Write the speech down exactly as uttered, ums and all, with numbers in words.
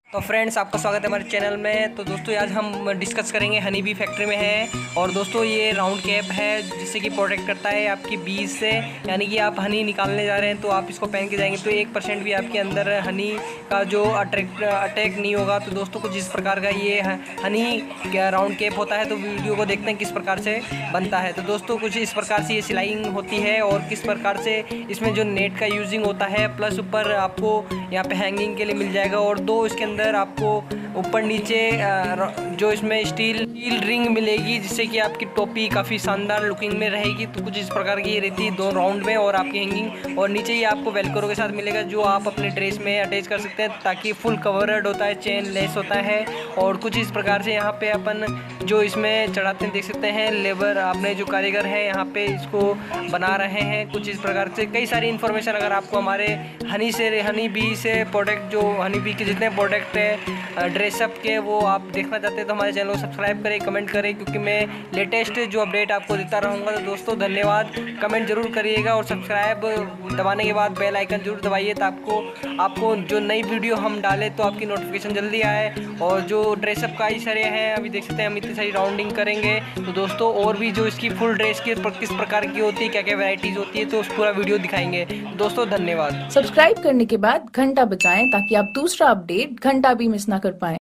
तो फ्रेंड्स, आपका स्वागत है हमारे चैनल में। तो दोस्तों, आज हम डिस्कस करेंगे हनी बी फैक्ट्री में है। और दोस्तों, ये राउंड कैप है जिससे कि प्रोटेक्ट करता है आपकी बीज से। यानी कि आप हनी निकालने जा रहे हैं तो आप इसको पहन के जाएंगे तो एक परसेंट भी आपके अंदर हनी का जो अटैक अटैक नहीं होगा। तो दोस्तों, कुछ इस प्रकार का ये हनी राउंड कैप होता है। तो वीडियो को देखते हैं किस प्रकार से बनता है। तो दोस्तों, कुछ इस प्रकार से ये सिलाइंग होती है और किस प्रकार से इसमें जो नेट का यूजिंग होता है, प्लस ऊपर आपको यहाँ पे हैंगिंग के लिए मिल जाएगा। और दो इसके अंदर आपको ऊपर नीचे जो इसमें स्टील स्टील रिंग मिलेगी जिससे कि आपकी टोपी काफ़ी शानदार लुकिंग में रहेगी। तो कुछ इस प्रकार की ये रहती है दो राउंड में। और आपकी हैंगिंग और नीचे ही आपको वेलक्रो के साथ मिलेगा जो आप अपने ड्रेस में अटैच कर सकते हैं ताकि फुल कवर्ड होता है, चेन लेस होता है। और कुछ इस प्रकार से यहाँ पे अपन जो इसमें चढ़ाते हैं देख सकते हैं, लेबर अपने जो कारीगर हैं यहाँ पे इसको बना रहे हैं। कुछ इस प्रकार से कई सारी इन्फॉर्मेशन अगर आपको हमारे हनी से हनी बी से प्रोडक्ट जो हनी बी के जितने प्रोडक्ट है ड्रेसअप के वो आप देखना चाहते हैं तो हमारे चैनल को सब्सक्राइब करें, कमेंट करें, क्योंकि मैं लेटेस्ट जो अपडेट आपको देता रहूँगा। तो दोस्तों धन्यवाद, कमेंट जरूर करिएगा और सब्सक्राइब दबाने के बाद बेल आइकन जरूर दबाइए ताकि आपको आपको जो नई वीडियो हम डालें तो आपकी नोटिफिकेशन जल्दी आए। और जो ड्रेसअप का ही सारे हैं अभी देख सकते हैं, हम इतनी सारी राउंडिंग करेंगे। तो दोस्तों, और भी जो इसकी फुल ड्रेस की किस प्रकार की होती है, क्या क्या वैरायटीज़ होती है, तो उस पूरा वीडियो दिखाएंगे। दोस्तों धन्यवाद। सब्सक्राइब करने के बाद घंटा बजाएं ताकि आप दूसरा अपडेट घंटा भी मिस ना कर पाएं।